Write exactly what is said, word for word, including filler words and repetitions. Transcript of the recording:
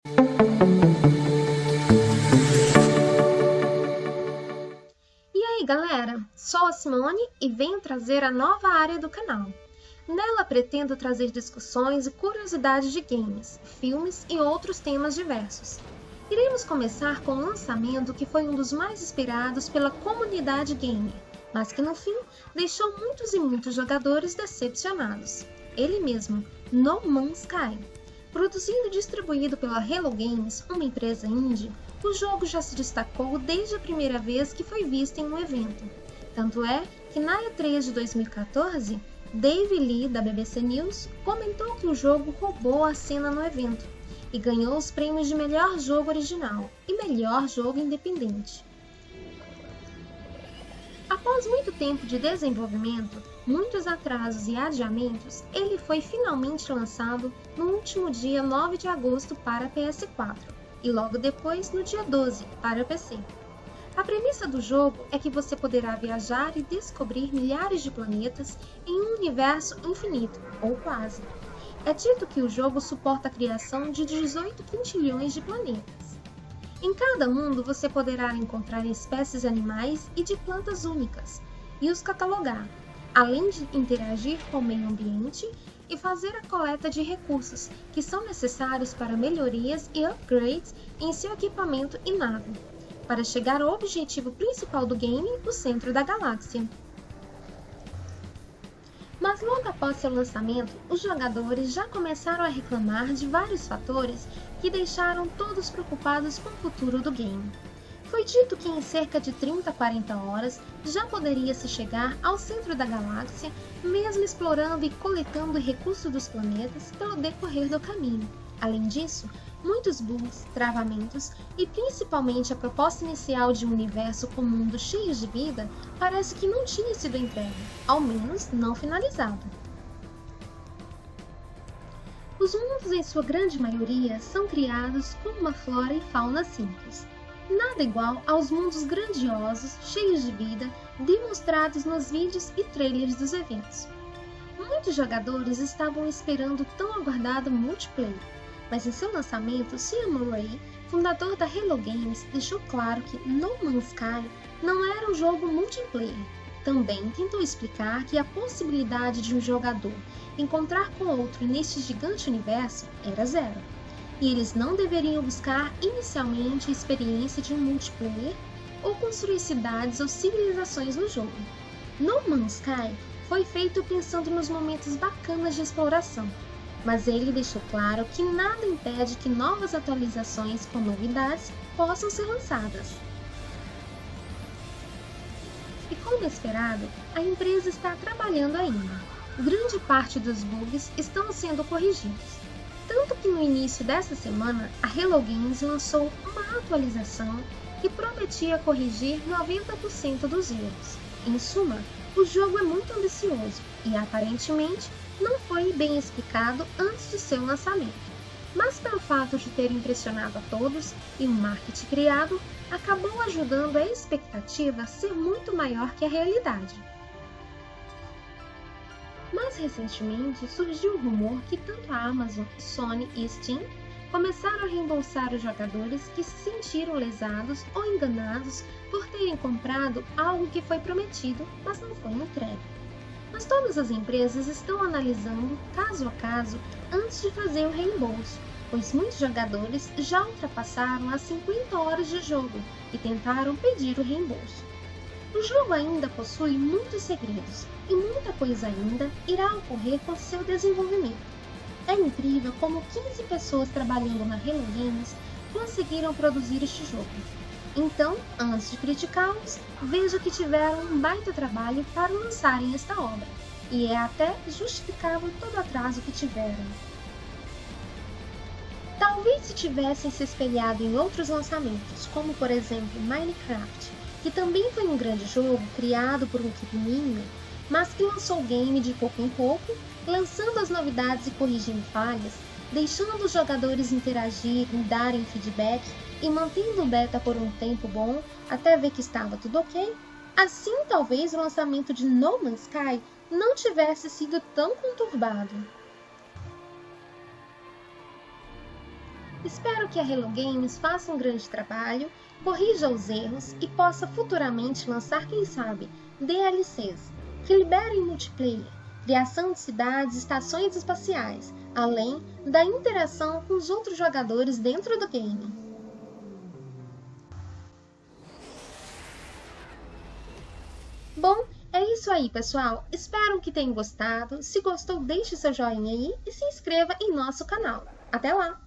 E aí galera, sou a Simone e venho trazer a nova área do canal. Nela pretendo trazer discussões e curiosidades de games, filmes e outros temas diversos. Iremos começar com um lançamento que foi um dos mais esperados pela comunidade gamer, mas que no fim deixou muitos e muitos jogadores decepcionados. Ele mesmo, No Man's Sky. Produzido e distribuído pela Hello Games, uma empresa indie, o jogo já se destacou desde a primeira vez que foi visto em um evento. Tanto é que na E três de dois mil e quatorze, Dave Lee, da B B C News, comentou que o jogo roubou a cena no evento e ganhou os prêmios de melhor jogo original e melhor jogo independente. Após muito tempo de desenvolvimento, muitos atrasos e adiamentos, ele foi finalmente lançado no último dia nove de agosto para P S quatro e logo depois no dia doze para P C. A premissa do jogo é que você poderá viajar e descobrir milhares de planetas em um universo infinito, ou quase. É dito que o jogo suporta a criação de dezoito quintilhões de planetas. Em cada mundo você poderá encontrar espécies animais e de plantas únicas, e os catalogar, além de interagir com o meio ambiente e fazer a coleta de recursos que são necessários para melhorias e upgrades em seu equipamento e nave, para chegar ao objetivo principal do game, o centro da galáxia. Mas logo após seu lançamento, os jogadores já começaram a reclamar de vários fatores que deixaram todos preocupados com o futuro do game. Foi dito que em cerca de trinta a quarenta horas já poderia se chegar ao centro da galáxia, mesmo explorando e coletando recursos dos planetas pelo decorrer do caminho. Além disso, muitos bugs, travamentos e principalmente a proposta inicial de um universo com mundos cheios de vida parece que não tinha sido entregue, ao menos não finalizado. Os mundos em sua grande maioria são criados com uma flora e fauna simples, nada igual aos mundos grandiosos, cheios de vida, demonstrados nos vídeos e trailers dos eventos. Muitos jogadores estavam esperando o tão aguardado multiplayer, mas em seu lançamento, Sean Murray, fundador da Hello Games, deixou claro que No Man's Sky não era um jogo multiplayer. Também tentou explicar que a possibilidade de um jogador encontrar com outro neste gigante universo era zero, e eles não deveriam buscar inicialmente a experiência de um multiplayer ou construir cidades ou civilizações no jogo. No Man's Sky foi feito pensando nos momentos bacanas de exploração, mas ele deixou claro que nada impede que novas atualizações com novidades possam ser lançadas. E como esperado, a empresa está trabalhando ainda. Grande parte dos bugs estão sendo corrigidos, tanto que no início dessa semana a Hello Games lançou uma atualização que prometia corrigir noventa por cento dos erros. Em suma, o jogo é muito ambicioso e aparentemente não foi bem explicado antes de seu lançamento, mas pelo fato de ter impressionado a todos e um marketing criado, acabou ajudando a expectativa a ser muito maior que a realidade. Mais recentemente, surgiu o rumor que tanto a Amazon, Sony e Steam começaram a reembolsar os jogadores que se sentiram lesados ou enganados por terem comprado algo que foi prometido, mas não foi entregue. Mas todas as empresas estão analisando caso a caso antes de fazer o reembolso, pois muitos jogadores já ultrapassaram as cinquenta horas de jogo e tentaram pedir o reembolso. O jogo ainda possui muitos segredos e muita coisa ainda irá ocorrer com seu desenvolvimento. É incrível como quinze pessoas trabalhando na Hello Games conseguiram produzir este jogo. Então, antes de criticá-los, vejo que tiveram um baita trabalho para lançarem esta obra, e é até justificável todo o atraso que tiveram. Talvez se tivessem se espelhado em outros lançamentos, como por exemplo Minecraft, que também foi um grande jogo criado por uma equipe mínima, mas que lançou o game de pouco em pouco, lançando as novidades e corrigindo falhas, deixando os jogadores interagirem, darem feedback e mantendo o beta por um tempo bom até ver que estava tudo ok, assim talvez o lançamento de No Man's Sky não tivesse sido tão conturbado. Espero que a Hello Games faça um grande trabalho, corrija os erros e possa futuramente lançar, quem sabe, D L Cs que liberem multiplayer, criação de cidades e estações espaciais, além da interação com os outros jogadores dentro do game. Bom, é isso aí, pessoal. Espero que tenham gostado. Se gostou, deixe seu joinha aí e se inscreva em nosso canal. Até lá!